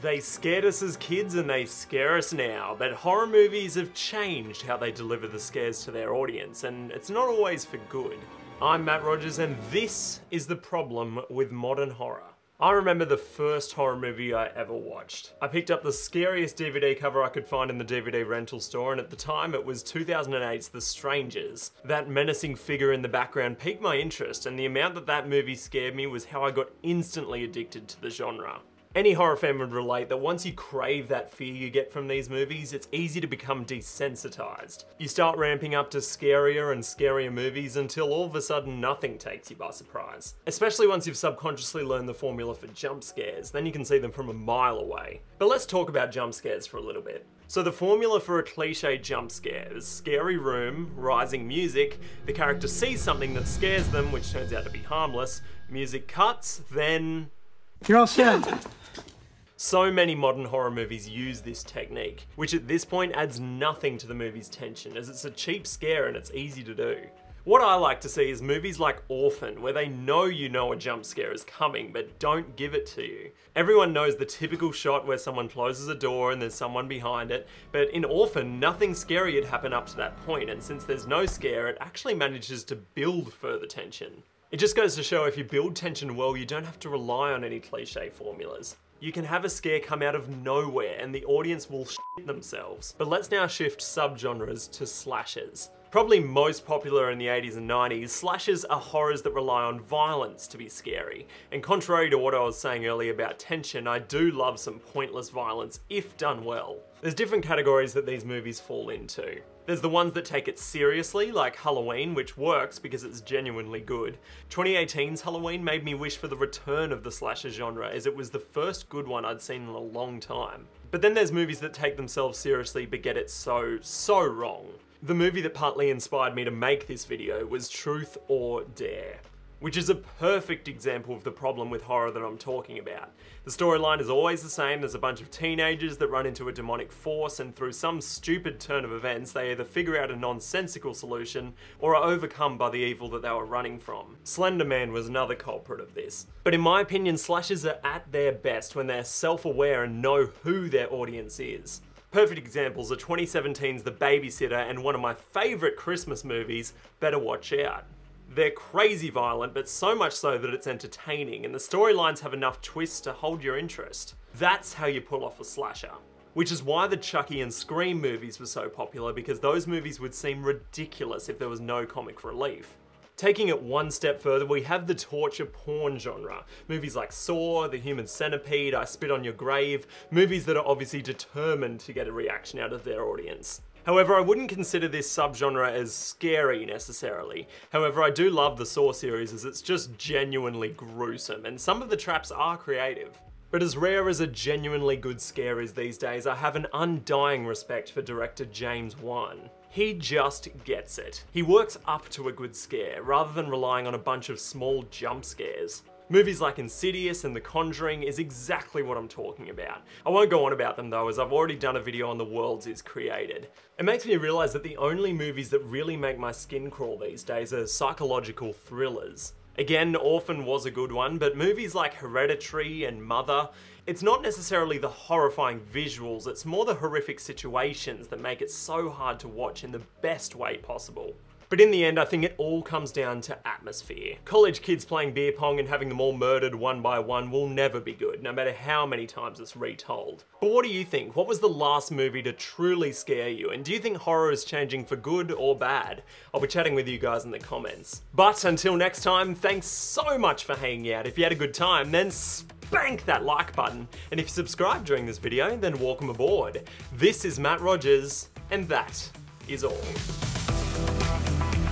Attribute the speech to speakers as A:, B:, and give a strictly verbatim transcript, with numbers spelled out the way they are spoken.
A: They scared us as kids and they scare us now, but horror movies have changed how they deliver the scares to their audience, and it's not always for good. I'm Matt Rogers, and this is the problem with modern horror. I remember the first horror movie I ever watched. I picked up the scariest D V D cover I could find in the D V D rental store, and at the time it was two thousand eight's The Strangers. That menacing figure in the background piqued my interest, and the amount that that movie scared me was how I got instantly addicted to the genre. Any horror fan would relate that once you crave that fear you get from these movies, it's easy to become desensitized. You start ramping up to scarier and scarier movies until all of a sudden nothing takes you by surprise. Especially once you've subconsciously learned the formula for jump scares, then you can see them from a mile away. But let's talk about jump scares for a little bit. So the formula for a cliche jump scare is scary room, rising music, the character sees something that scares them, which turns out to be harmless, music cuts, then...
B: You're all set.
A: So many modern horror movies use this technique, which at this point adds nothing to the movie's tension, as it's a cheap scare and it's easy to do. What I like to see is movies like Orphan, where they know you know a jump scare is coming, but don't give it to you. Everyone knows the typical shot where someone closes a door and there's someone behind it, but in Orphan, nothing scary had happened up to that point, and since there's no scare, it actually manages to build further tension. It just goes to show if you build tension well, you don't have to rely on any cliche formulas. You can have a scare come out of nowhere and the audience will shit themselves. But let's now shift subgenres to slashers. Probably most popular in the eighties and nineties, slashers are horrors that rely on violence to be scary. And contrary to what I was saying earlier about tension, I do love some pointless violence if done well. There's different categories that these movies fall into. There's the ones that take it seriously, like Halloween, which works because it's genuinely good. twenty eighteen's Halloween made me wish for the return of the slasher genre, as it was the first good one I'd seen in a long time. But then there's movies that take themselves seriously but get it so, so wrong. The movie that partly inspired me to make this video was Truth or Dare, which is a perfect example of the problem with horror that I'm talking about. The storyline is always the same. There's a bunch of teenagers that run into a demonic force, and through some stupid turn of events, they either figure out a nonsensical solution or are overcome by the evil that they were running from. Slender Man was another culprit of this. But in my opinion, slashers are at their best when they're self-aware and know who their audience is. Perfect examples are twenty seventeen's The Babysitter and one of my favourite Christmas movies, Better Watch Out. They're crazy violent, but so much so that it's entertaining, and the storylines have enough twists to hold your interest. That's how you pull off a slasher. Which is why the Chucky and Scream movies were so popular, because those movies would seem ridiculous if there was no comic relief. Taking it one step further, we have the torture porn genre. Movies like Saw, The Human Centipede, I Spit on Your Grave, movies that are obviously determined to get a reaction out of their audience. However, I wouldn't consider this subgenre as scary necessarily. However, I do love the Saw series as it's just genuinely gruesome, and some of the traps are creative. But as rare as a genuinely good scare is these days, I have an undying respect for director James Wan. He just gets it. He works up to a good scare, rather than relying on a bunch of small jump scares. Movies like Insidious and The Conjuring is exactly what I'm talking about. I won't go on about them though, as I've already done a video on The Worlds Is Created. It makes me realise that the only movies that really make my skin crawl these days are psychological thrillers. Again, Orphan was a good one, but movies like Hereditary and Mother, it's not necessarily the horrifying visuals, it's more the horrific situations that make it so hard to watch in the best way possible. But in the end, I think it all comes down to atmosphere. College kids playing beer pong and having them all murdered one by one will never be good, no matter how many times it's retold. But what do you think? What was the last movie to truly scare you? And do you think horror is changing for good or bad? I'll be chatting with you guys in the comments. But until next time, thanks so much for hanging out. If you had a good time, then spank that like button. And if you subscribed during this video, then welcome aboard. This is Matt Rogers, and that is all.